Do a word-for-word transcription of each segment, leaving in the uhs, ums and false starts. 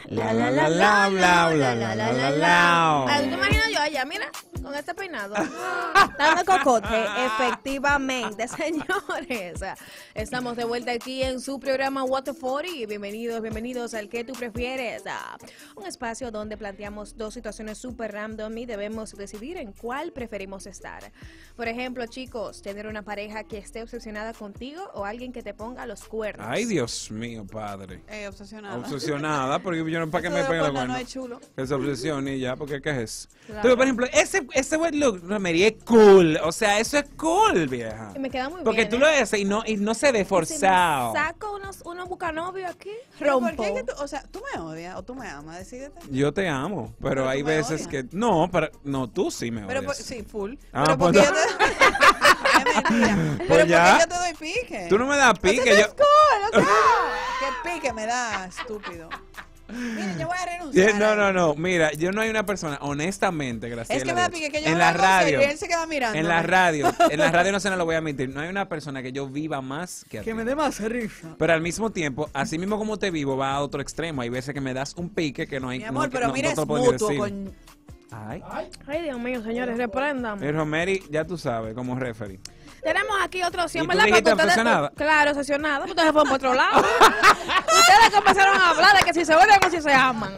La la la la la la la la la la. ¿Te imaginas yo allá, mira, con este peinado? Dame cocote. Efectivamente, señores. Estamos de vuelta aquí en su programa What the cuarenta. Bienvenidos, bienvenidos al que tú prefieres. Un espacio donde planteamos dos situaciones súper random y debemos decidir en cuál preferimos estar. Por ejemplo, chicos, tener una pareja que esté obsesionada contigo o alguien que te ponga los cuernos. Ay, Dios mío, padre. Eh, obsesionada. Obsesionada, porque yo no para que me pegue la cuerno. No es chulo. Que se obsesione y ya, porque ¿qué es? Claro. Pero, por ejemplo, ese, ese wet look, Romery, es cool. O sea, eso es cool, vieja. Y me queda muy porque bien. tú ¿eh? lo haces y no, y no se ve forzado. Si me saco unos, unos bucanovios aquí, Pero rompo. ¿por qué que tú, o sea, tú me odias o tú me amas? Decídete. Yo te amo, pero, Pero hay tú me veces odias. que... No, pero, no, tú sí me Pero odias. por- sí, full. Ah, pero pues porque no. yo te... es mentira. Pues Pero ya. porque yo te doy pique. Tú no me das pique. Entonces yo... es cool, o sea, qué pique me da, estúpido. Mira, yo voy a renunciar. Yeah, no, a no, él. no. Mira, yo no hay una persona, honestamente, Graciela. Es que me da de pique hecho, que yo en la hablo en radio, serio y él se queda mirando. en la radio, en la radio no se nos lo voy a admitir. No hay una persona que yo viva más que a ti. Que me dé más risa. Pero al mismo tiempo, así mismo como te vivo, va a otro extremo. Hay veces que me das un pique que no hay. Mi amor, no, pero no, mira, no te es lo puedo ni mutuo decir. con... Ay. Ay, Dios mío, señores, reprendan. El Romery, ya tú sabes, como referee. Tenemos aquí otra opción, ¿Y tú ¿verdad? dijiste Porque ustedes- obsesionada? Claro, obsesionada. Ustedes se fueron por otro lado. Ustedes comenzaron a hablar de que si se odian o si se aman.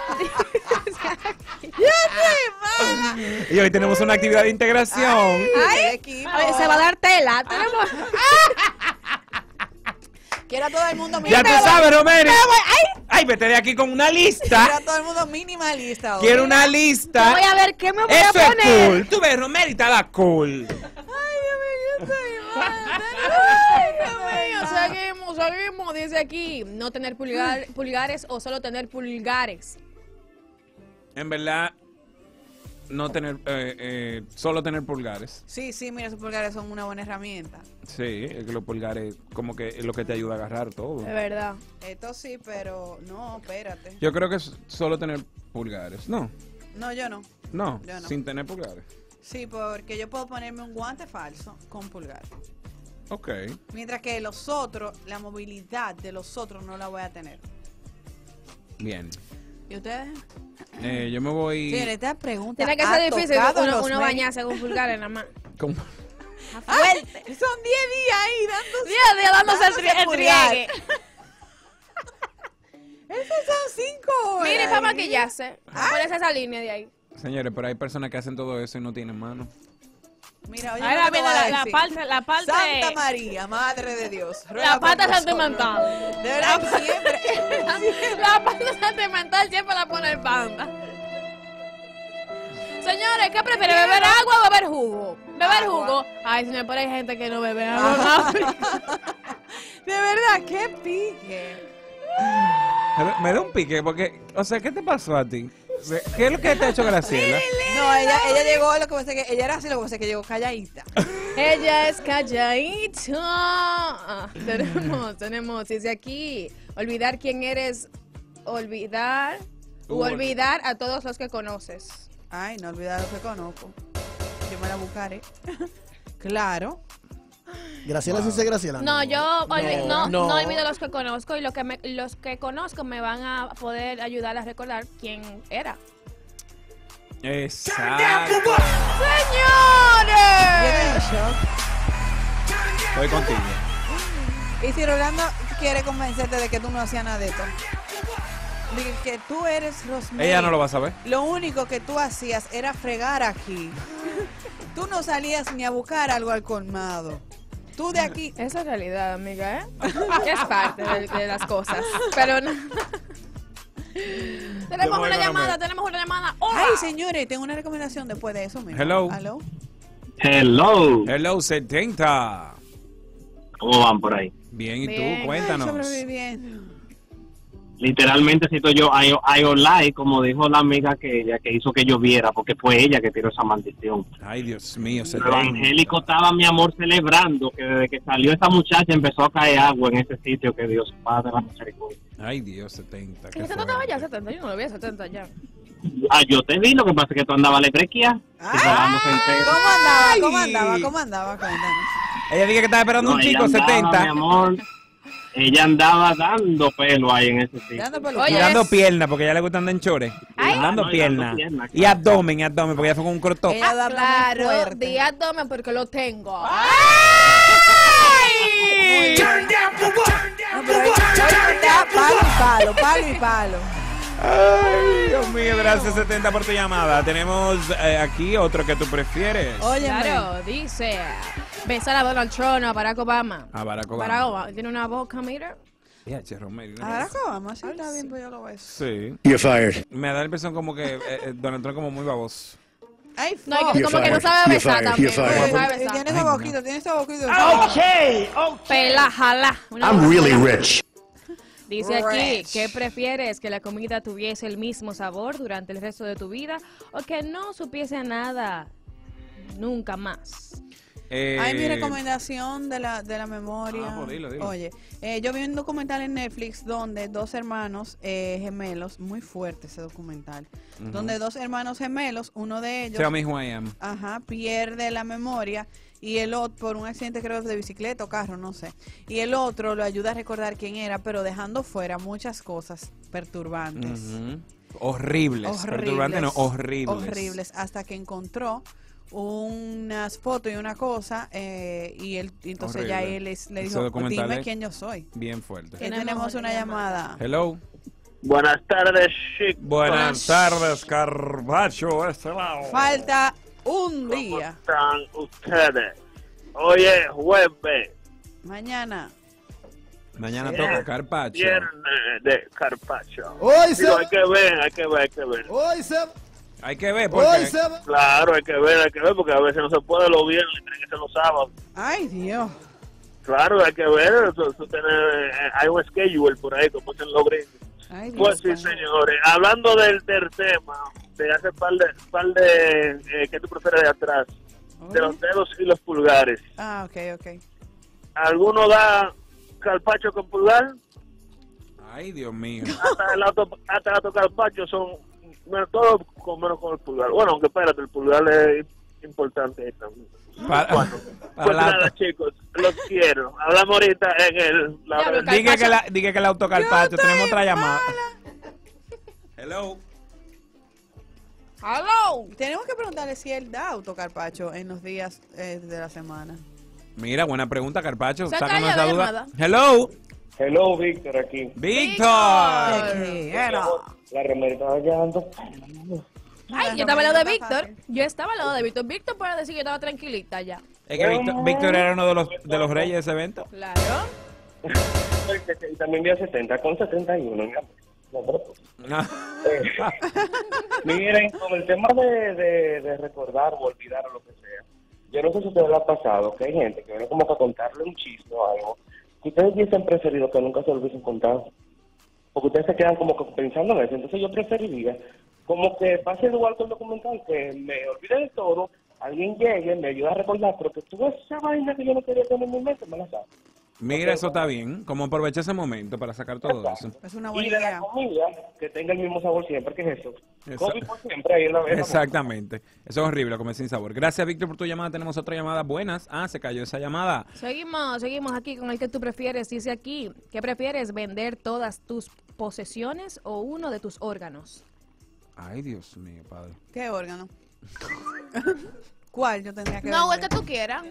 Y hoy tenemos una actividad de integración. Ay, Ay, equipo. a ver, se va a dar tela. Tenemos... Quiero a todo el mundo Ya tú minimalista. sabes, Romery. Ay, vete de aquí con una Quiero lista. a todo el mundo minimalista. hoy. Quiero una lista. Voy a ver qué me voy a Eso es poner. cool. Tú ves, Romery estaba cool. Ay, Dios mío, yo estoy mal. Ay, Dios mío, seguimos, seguimos. Dice aquí, no tener pulgar, pulgares o solo tener pulgares. En verdad, no tener, eh, eh, solo tener pulgares. Sí, sí, mira, esos pulgares son una buena herramienta. Sí, es que los pulgares como que es lo que te ayuda a agarrar todo. De verdad. Esto sí, pero no, espérate. Yo creo que es solo tener pulgares. No, No, yo no. no, Yo no. sin tener pulgares. Sí, porque yo puedo ponerme un guante falso con pulgar. Ok. Mientras que los otros, la movilidad de los otros no la voy a tener. Bien. ¿Y ustedes? Eh, yo me voy... Señores, esta pregunta Tiene que ha ser difícil tocado uno, los uno medios. bañarse con pulgares nada más. ¿Cómo? Ay, son diez días ahí dándose. Dios, Dios, dándose el, tri- el pulgar. triegue. Esos son cinco horas. Mire, para maquillarse. Pones esa línea de ahí. Señores, pero hay personas que hacen todo eso y no tienen mano. Mira, oye, Ahora lo que te viene voy a la, la decir. parte, la parte, Santa María, Madre de Dios. ruega la por parte nosotros. sentimental. De verdad, siempre. La parte sentimental siempre la pone el panda. Señores, ¿qué prefiere? ¿Beber agua o beber jugo? ¿Beber Agua. jugo? Ay, señor, pero hay gente que no bebe agua. De verdad, qué pique. Me da- Me da un pique porque, o sea, ¿qué te pasó a ti? ¿Qué es lo que te ha hecho Graciela? No, ella, ella llegó, lo que pasa es que ella era así, lo que pasa es que llegó calladita. Ella es calladita. Ah, tenemos, tenemos, dice aquí, olvidar quién eres, olvidar, u Uh, olvidar a todos los que conoces. Ay, no olvidar lo que conozco. Yo me la buscaré. Claro. Graciela, sí sé Graciela. No, yo olvi- no, no, no. olvido los que conozco y lo que me- los que conozco me van a poder ayudar a recordar quién era. Exacto. Yo ¡Señores! estoy en shock. Estoy contigo. Y si Rolando quiere convencerte de que tú no hacías nada de esto, de que tú eres Rosemary. Ella no lo va a saber. Lo único que tú hacías era fregar aquí. Tú no salías ni a buscar algo al colmado. Tú de aquí. Esa es realidad, amiga, ¿eh? Es parte de, de las cosas. Pero no. Tenemos Yo voy una con llamada, Romero. tenemos una llamada. ¡Hola! Ay, señores, tengo una recomendación después de eso. Mira. Hello. Hello. Hello. Hello, setenta. ¿Cómo van por ahí? Bien, ¿y Bien. tú? Cuéntanos. Sobreviviendo. Literalmente cito yo I, I online, como dijo la amiga que ella que hizo que lloviera, porque fue ella que tiró esa maldición. Ay, Dios mío, El setenta. evangélico estaba, mi amor, celebrando que desde que salió esa muchacha empezó a caer agua en ese sitio, que Dios Padre la misericordia. Ay, Dios, setenta. ¿Y qué usted no estaba ya fuerte. setenta? Yo no lo vi a setenta ya. Ah, yo te vi, lo que pasa es que tú andabas lebrequía. Ah, ¿Cómo andaba? ¿Cómo andaba? ¿Cómo andaba? Cuéntanos. Ella dice que estaba esperando No, un ella chico, andaba, setenta. Mi amor, ella andaba dando pelo ahí en ese sitio. Dando pelo. Oye, Y dando es- pierna, porque a ella le gusta andar en chores. Ay. Dando Ah, no, y dando pierna. pierna, Y claro. abdomen, y abdomen, porque ella fue con un crop top. Ella da abdomen Claro, fuerte. di abdomen porque lo tengo. No, pero hoy, hoy está palo y palo, palo y palo. Ay, Dios mío, gracias setenta por tu llamada. Tenemos eh, aquí otro que tú prefieres. Óyeme. Claro, dice, besar a Donald Trump o a Barack Obama. A Barack Obama. Barack Obama, ¿tiene una boca, mira? Ya, che, Romero, una Ahora cosa. cómo, sí está bien, pues yo lo beso. Sí. You're fired. Me da la impresión como que eh, eh, Donald Trump como muy baboso. Ay, No, y que fuck. You're como que no fired, sabe you're besar fired, también. you're No fired. sabe Y besar. tiene esa boquita, tiene esa boquita. Pela, jala. Una I'm boca really jala. rich. Dice aquí, Rich. ¿qué prefieres? ¿Que la comida tuviese el mismo sabor durante el resto de tu vida o que no supiese a nada nunca más? Eh, Ay, mi recomendación de la, de la memoria. Ah, pues dilo, dilo. Oye, eh, yo vi un documental en Netflix donde dos hermanos eh, gemelos, muy fuerte ese documental, Ujú. donde dos hermanos gemelos, uno de ellos, Tell me who I am. ajá, pierde la memoria y el otro, por un accidente creo de bicicleta o carro, no sé, y el otro lo ayuda a recordar quién era, pero dejando fuera muchas cosas perturbantes. Ujú. Horribles. Perturbante, no, horribles. Horribles, hasta que encontró unas fotos y una cosa eh, y él y entonces ya Horrible. él es- le Ese dijo, documental dime es- quién yo soy. Bien fuerte. Que Tenemos tenemos una una llamada. Hello. Buenas tardes, chicos. Buenas tardes, Carbacho. Este lado. Falta un ¿Cómo día. están ustedes? Hoy es jueves, Mañana. Mañana Sí. toca Carpacho. viernes de Carpacho. Hoy Digo, hay que ver, hay que ver, hay que ver. Hoy se Hay que ver, Hoy porque se Claro, hay que ver, hay que ver, porque a veces no se puede los viernes, tiene que ser los sábados. Ay, Dios. Claro, hay que ver, eso, eso tiene, eh, hay un schedule por ahí, como dicen los gringos. Ay, Dios. Pues sí, señores, hablando del, del tema, de hace par de, par de eh, ¿qué tú prefieres de atrás? De los dedos y los pulgares. Ah, ok, ok. ¿Alguno da carpacho con pulgar? Ay, Dios mío. Hasta el auto, hasta el auto carpacho son, bueno, todo con menos con el pulgar. Bueno, aunque espérate, el pulgar es importante ahí también. Para, Bueno, para pues la- nada, chicos, los quiero. Hablamos ahorita en el... La Ya, pero Diga que, la, diga que el autocarpacho. Tenemos otra llamada. Hello. ¡Hello! Tenemos que preguntarle si él da autocarpacho en los días eh, de la semana. Mira, buena pregunta, Carpacho. Se Sácanos calla esa la duda. llamada. Hello. Hello, Víctor, aquí. Víctor. Sí, era. La remerita estaba quedando... Ay, yo estaba al lado de Víctor. Yo estaba al lado de Víctor. Víctor puede decir que yo estaba tranquilita ya. Es que Víctor, Víctor era uno de los, de los reyes de ese evento. Claro. Y también vi a setenta con setenta y uno. mira. No, pero- Miren, con el tema de, de, de recordar o olvidar o lo que sea, yo no sé si a ustedes les ha pasado que hay gente que viene como para contarle un chiste o algo que ustedes hubiesen preferido que nunca se lo hubiesen contado. Porque ustedes se quedan como que pensando en eso. Entonces yo preferiría como que pase igual con el documental, que me olvide de todo, alguien llegue, me ayude a recordar, pero que tú esa vaina que yo no quería tener en mi mente, me la sabes. Mira, eso está bien. Como aprovecha ese momento para sacar todo eso. Es una Y buena de la idea. comida, que tenga el mismo sabor siempre, que es eso. Eso- Come por siempre, ahí en la vez. Exactamente. Eso es horrible, comer sin sabor. Gracias, Víctor, por tu llamada. Tenemos otra llamada. Buenas. Ah, se cayó esa llamada. Seguimos, seguimos aquí con el que tú prefieres. Dice aquí, ¿qué prefieres? ¿Vender todas tus posesiones o uno de tus órganos? Ay, Dios mío, padre. ¿Qué órgano? ¿Cuál yo tendría que No, el vender? que tú quieras.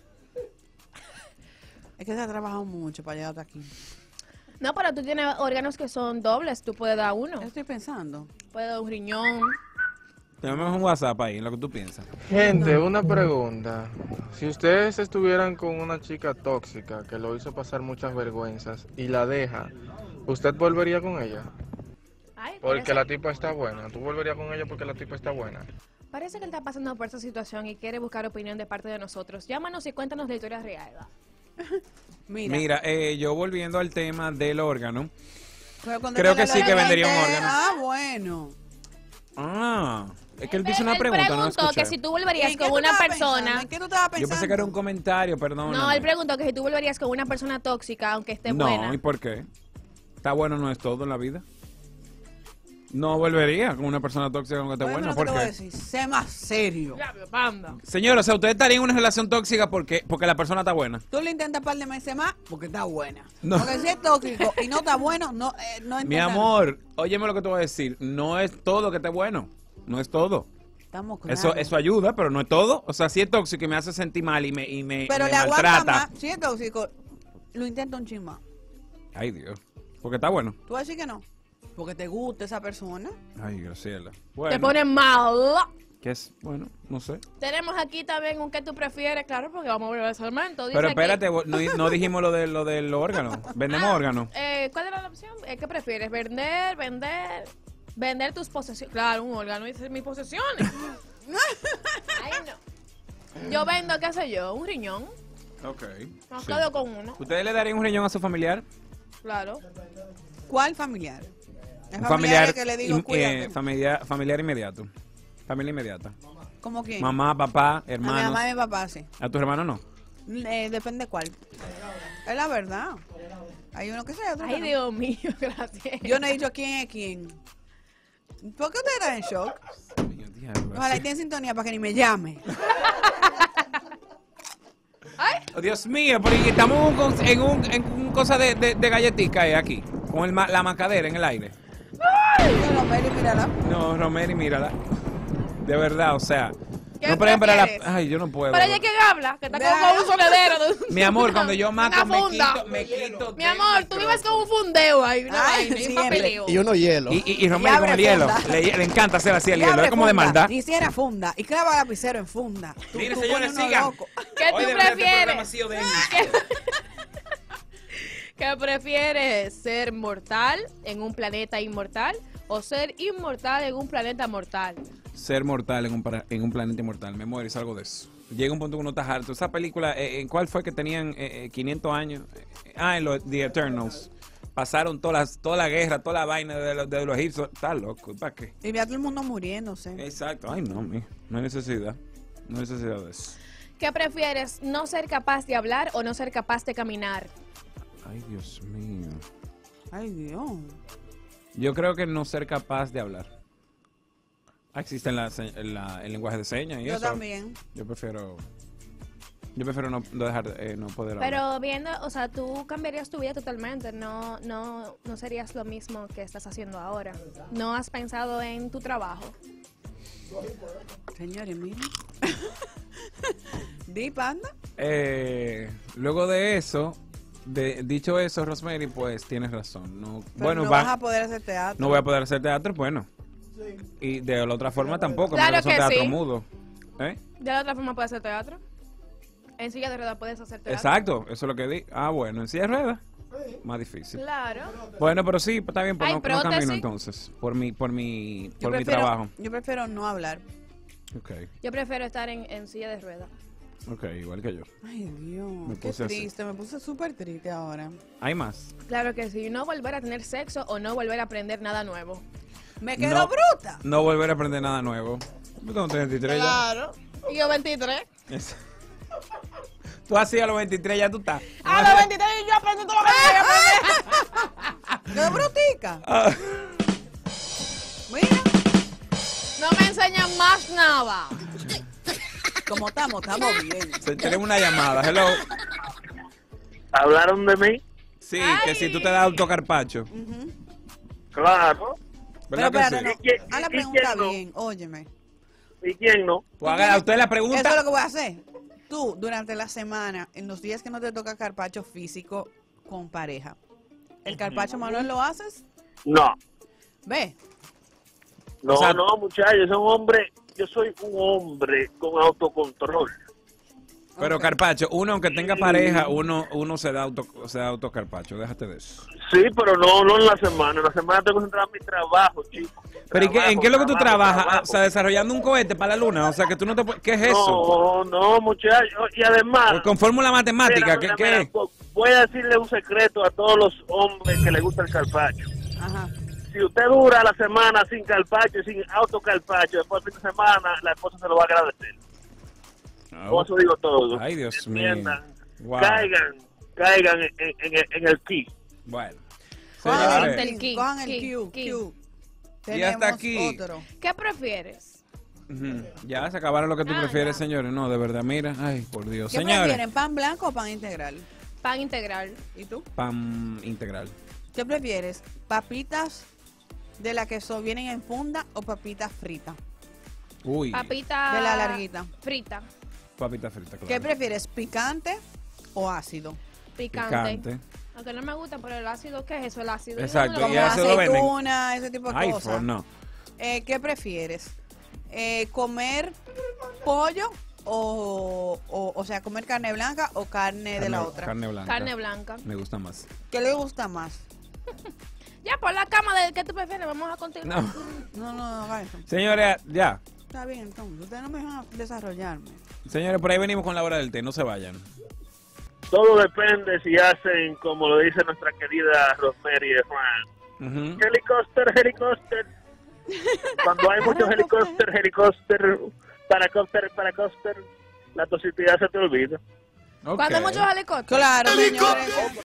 Es que se ha trabajado mucho para llegar hasta aquí. No, pero tú tienes órganos que son dobles. Tú puedes dar uno. Yo estoy pensando. Puedes dar un riñón. Tenemos un WhatsApp ahí, en lo que tú piensas. Gente, una pregunta. Si ustedes estuvieran con una chica tóxica que lo hizo pasar muchas vergüenzas y la deja, ¿usted volvería con ella? Ay, Porque parece, la tipa está buena. ¿Tú volverías con ella porque la tipa está buena? parece que él está pasando por esta situación y quiere buscar opinión de parte de nosotros. Llámanos y cuéntanos la historia real. Mira. Mira, eh, yo volviendo al tema del órgano. pero cuando creo te que la sí que la vendería un gente- órgano. Ah, bueno. Ah, es que él hizo una Él pregunta, no preguntó escuché. que si tú volverías ¿En qué con tú una estabas persona... pensando? ¿En qué tú estabas pensando? Yo pensé que era un comentario, perdón. No, él preguntó que si tú volverías con una persona tóxica, aunque esté No, buena. ¿y por qué? Está bueno no es todo en la vida. No volvería con una persona tóxica con que esté Oye, buena. lo que ¿Por te voy a qué? decir, sé más serio. Panda. Señor, o sea, usted estaría en una relación tóxica porque, porque la persona está buena. Tú le intentas un par de meses más porque está buena. No. Porque si es tóxico y no está bueno, no, eh, no Mi intenta- amor, óyeme lo que te voy a decir. No es todo que esté bueno. No es todo. Estamos claros. Eso, eso ayuda, pero no es todo. O sea, si es tóxico y me hace sentir mal y me, y me, Pero me le aguanta maltrata. más. Si es tóxico, lo intenta un chin más. Ay, Dios. Porque está bueno. ¿Tú vas a decir que no? Porque te gusta esa persona. Ay, Graciela. Te Bueno, ponen mal. ¿qué es? Bueno, no sé. Tenemos aquí también un que tú prefieres, claro, porque vamos a ver el segmento. Dice Pero aquí, espérate, vos- no, no dijimos lo, de, lo del órgano. Vendemos ah, órganos. eh, ¿Cuál era la opción? Eh, ¿Qué prefieres? ¿Vender, vender, vender tus posesiones? Claro, un órgano dice mis posesiones. Ay, no. Yo vendo, qué sé yo, un riñón. Ok. Me sí. quedo con uno. ¿Ustedes le darían un riñón a su familiar? Claro. ¿Cuál familiar? Es Un familiar familiar, que le digo, in- cuídate. eh, familiar, familiar inmediato. Familia inmediata. ¿Cómo quién? Mamá, papá, A mi hermanos. mamá y mi papá, sí. ¿A tus hermanos no? Eh, depende cuál. Es la verdad. Hay uno que sea, otro que Ay, no. Dios mío, gracias. Yo no he dicho quién es quién. ¿Por qué usted está en shock? Ojalá y esté en sintonía para que ni me llame. Oh, Dios mío, pero y estamos en un, con- en un, en un cosa de, de, de galletica eh, aquí, con el, ma- la macadera en el aire. Yo no, Mary, mírala. No, Romero, mírala. De verdad, o sea. ¿Qué No pueden ver a la. prefieres? Ay, yo no puedo. Pero ella que habla, que está como Claro. con un soledero. de- Mi amor, cuando yo una mato, me funda. quito, me quito. Mi del amor, tú vives micrófono. con un fundeo ahí, una Ay, vaina, y un siempre. papeleo. Y uno hielo. Y, y, y Romero con abre el hielo. funda. Le, le encanta hacer así el Y hielo. abre Es como de funda, maldad. Y cierra funda. Y clava lapicero en funda. Tú, Mire, tú señores, pones uno sigan. loco. ¿Qué tú Hoy de verdad este prefieres? programa ha sido denso. ¿Qué prefieres? ¿Ser mortal en un planeta inmortal o ser inmortal en un planeta mortal? Ser mortal en un, para- en un planeta inmortal. Me muero y salgo de eso. Llega un punto que uno está harto. Esa película, eh, ¿en cuál fue que tenían eh, eh, quinientos años? Eh, ah, en los The Eternals. Pasaron toda, las, toda la guerra, toda la vaina de los, de los egipcios. Está loco. ¿Para qué? Y ve a todo el mundo muriéndose. Exacto. Ay, no, mi. No hay necesidad. No hay necesidad de eso. ¿Qué prefieres? ¿No ser capaz de hablar o no ser capaz de caminar? Ay, Dios mío. Ay, Dios. Yo creo que no ser capaz de hablar. Ah, existe en la, se- en la- el lenguaje de señas y Yo eso. también. Yo prefiero. Yo prefiero no, no dejar, eh, no poder hablar. Pero viendo, o sea, tú cambiarías tu vida totalmente, no, no, no serías lo mismo que estás haciendo ahora. ¿No has pensado en tu trabajo? Señores, miren. Di, panda. Eh, luego de eso, de, dicho eso, Rosemary, pues tienes razón. No, Pero bueno, no va- vas a poder hacer teatro. no voy a poder hacer teatro, bueno. Y de la otra forma tampoco, Claro no voy a hacer que teatro sí. mudo. ¿Eh? De la otra forma puedes hacer teatro. En silla de ruedas puedes hacer teatro. Exacto, eso es lo que di. Ah, bueno, en silla de ruedas, más difícil. Claro. Bueno, pero sí, está bien, pues Hay no, no camino prótesis. entonces, por mi, por mi, Yo por mi prefiero- trabajo. Yo prefiero no hablar. Ok, Yo prefiero estar en, en silla de ruedas. ok, igual que yo. Ay, Dios. Me Qué puse así. triste. Me puse súper triste ahora. ¿Hay más? Claro que sí. No volver a tener sexo o no volver a aprender nada nuevo. Me quedo No. bruta. No volver a aprender nada nuevo. Yo tengo treinta y tres ya. Claro. Y yo veintitrés. Es- Tú así a los veintitrés ya tú estás. A los veintitrés y yo aprendí todo lo que quería aprender. Qué brutica. Ah, Mira. No me enseñan más nada. Como estamos, estamos bien. se- tenemos una llamada. Hello. ¿Hablaron de mí? Sí, que si tú te das autocarpacho. Ujú. Claro. ¿Verdad Pero que espérate, sí? no. ¿Y quién- Haz la y pregunta quién no? bien. Óyeme. ¿Y quién no? Pues haga a usted la Eso pregunta. es lo que voy a hacer. Tú, durante la semana, en los días que no te toca carpacho físico con pareja, ¿el carpacho manual lo haces? No. Ve. No, O sea- no, muchachos, yo soy un hombre, yo soy un hombre con autocontrol. Pero Ok. carpacho, uno aunque tenga pareja, uno uno se da auto se da autocarpacho, déjate de eso. Sí, pero no, no en la semana. En la semana tengo que concentrar en mi trabajo, chico. Pero ¿y qué- ¿en qué es lo que tú Trabajo, trabajas? trabajo. O sea, desarrollando un cohete para la luna, o sea, que tú no te puedes- ¿qué es eso? No, no, muchachos. Y además... Con fórmula matemática, mira, ¿qué, mira, qué? mira, vo- voy a decirle un secreto a todos los hombres que les gusta el carpacho. Ajá. Si usted dura la semana sin carpacho y sin autocarpacho, después del fin de semana, la esposa se lo va a agradecer. Con eso digo todo. Ay, Dios mío. Entiendan. Wow. Caigan, caigan en, en, en el key. Bueno. Cojan Señores, el El Q, key, cojan el key, Q, key. Q. Y hasta Tenemos aquí. otro. ¿Qué prefieres? Ujú. Ya se acabaron lo que tú Ah, prefieres, ya. señores. No, de verdad, mira. Ay, por Dios. ¿Qué Señores, prefieren, pan blanco o pan integral? Pan integral. ¿Y tú? pan integral. ¿Qué prefieres? ¿Papitas de la que so- vienen en funda o papitas fritas? Uy, Papita. De la larguita. Frita. papita frita, claro. ¿Qué prefieres, picante o ácido? Picante. Picante. Aunque no me gusta, pero el ácido, ¿qué es eso? El ácido. Exacto, Yo no y lo ya como. se lo venden. Aceituna, ese tipo de Ay, cosas. for no. Eh, ¿Qué prefieres? Eh, ¿Comer pollo o, o, o sea, comer carne blanca o carne de la Carne- otra? Carne blanca. Carne blanca. Me gusta más. ¿Qué le gusta más? Ya, por la cama de ¿qué tú prefieres? Vamos a continuar. No. No, no, no, haga eso. Señores, ya. Está bien, entonces. Ustedes no me dejan desarrollarme. Señores, por ahí venimos con la hora del té. No se vayan. Todo depende si hacen, como lo dice nuestra querida Rosemary de Juan. Ujú. Helicóptero, helicóptero. Cuando hay muchos helicópteros, helicóptero, paracóptero, paracóptero, la positividad se te olvida. Ok. Cuando hay muchos helicópteros. Claro, señores.